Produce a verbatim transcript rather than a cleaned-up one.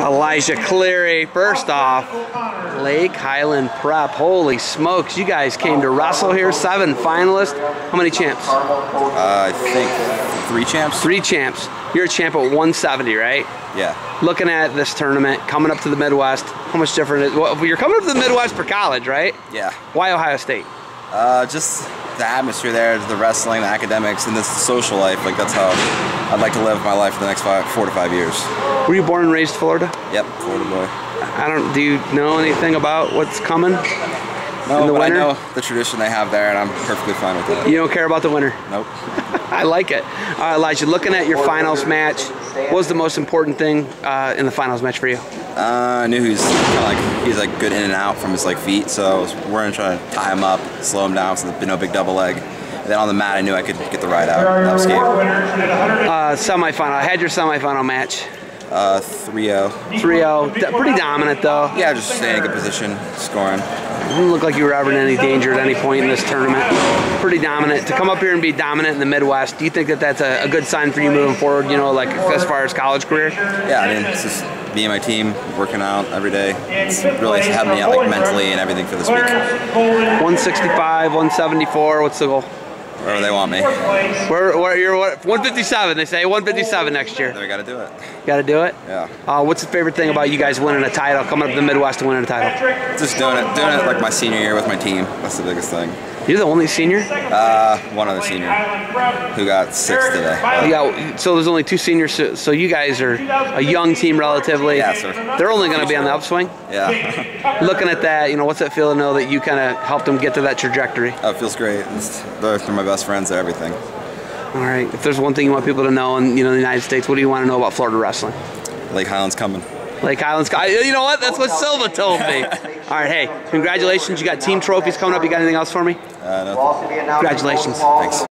Elijah Cleary, first off, Lake Highland Prep. Holy smokes, you guys came to wrestle here. Seven finalists. How many champs? Uh, I think three champs. Three champs. You're a champ at one seventy, right? Yeah. Looking at this tournament, coming up to the Midwest, how much different is well, you're coming up to the Midwest for college, right? Yeah. Why Ohio State? Uh, just the atmosphere there, the wrestling, the academics, and this social life. Like, that's how I'd like to live my life for the next five, four to five years. Were you born and raised Florida? Yep, Florida boy. I don't. Do you know anything about what's coming? No, in the but winter? I know the tradition they have there, and I'm perfectly fine with it. You don't care about the winter? Nope. I like it. All right, Elijah, looking at your finals match, what was the most important thing uh, in the finals match for you? Uh, I knew he was kind of like he's like good in and out from his like feet, so we're gonna try to tie him up, slow him down, so there'd be no big double leg. And then on the mat, I knew I could get the ride out. That was game. Uh, semifinal. I had your semifinal match. Uh, three oh. three oh. Pretty dominant, though. Yeah, just staying in a good position, scoring. Didn't look like you were ever in any danger at any point in this tournament. Pretty dominant. To come up here and be dominant in the Midwest, do you think that that's a, a good sign for you moving forward, you know, like as far as college career? Yeah, I mean, it's just me and my team working out every day. It's really helped me out like mentally and everything for this week. one sixty-five, one seventy-four, what's the goal? Wherever they want me. Where, where you're what, one fifty-seven, they say, one fifty-seven next year. They gotta do it. Got to do it? Yeah. Uh, what's the favorite thing about you guys winning a title, coming up to the Midwest and winning a title? Just doing it, doing it like my senior year with my team. That's the biggest thing. You're the only senior? Uh, one other senior who got six today. Yeah, so there's only two seniors, so, so you guys are a young team relatively. Yeah, sir. They're only going to be on the upswing? Yeah. Looking at that, you know, what's it feel to know that you kind of helped them get to that trajectory? Oh, it feels great. It's, they're, they're my best friends. They're everything. All right. If there's one thing you want people to know in you know the United States, what do you want to know about Florida wrestling? Lake Highland's coming. Lake Highland's coming. You know what? That's what Silva told me. All right. Hey, congratulations. You got team trophies coming up. You got anything else for me? Uh, no. Congratulations. Thanks.